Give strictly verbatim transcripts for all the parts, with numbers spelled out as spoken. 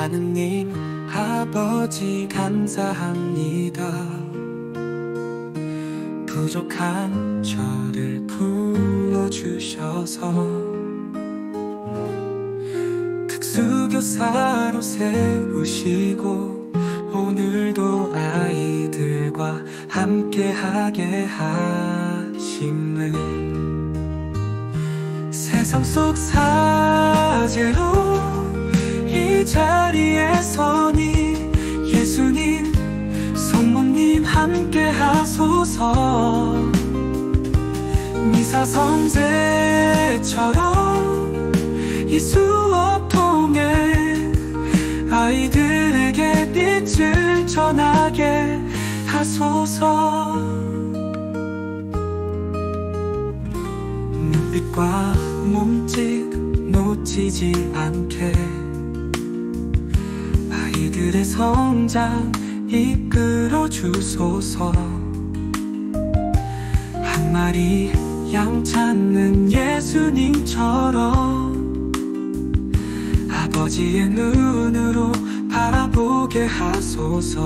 하느님 아버지 감사합니다. 부족한 저를 불러주셔서 특수교사로 세우시고 오늘도 아이들과 함께하게 하심을 세상 속 사제로 이 자리에 서니 예수님 성모님 함께 하소서. 미사선제처럼 이 수업 통해 아이들에게 빛을 전하게 하소서. 눈빛과 몸짓 놓치지 않게 아이들의 성장 이끌어 주소서. 한 마리 양 찾는 예수님처럼 아버지의 눈으로 바라보게 하소서.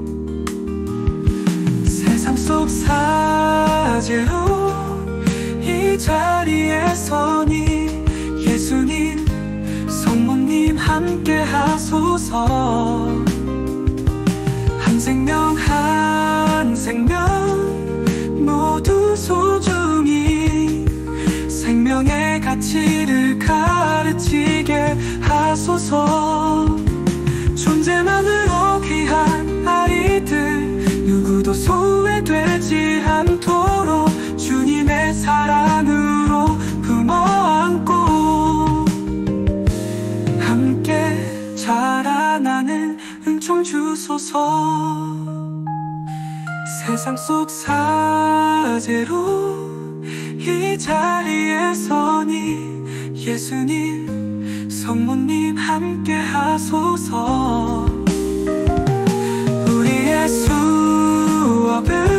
세상 속 사제로 이 자리에 서니 예수님 성모님 함께 하소서. 한 생명 한 생명 모두 소중히 생명의 가치를 가르치게 하소서. 존재만으로 귀한 아이들 누구도 소외되지 않도록 주님의 사랑으로 품어안고 함께 자라나는 은총 주소서. 세상 속 사제로 이 자리에 서니 예수님 성모님 함께 하소서. 우리의 수업을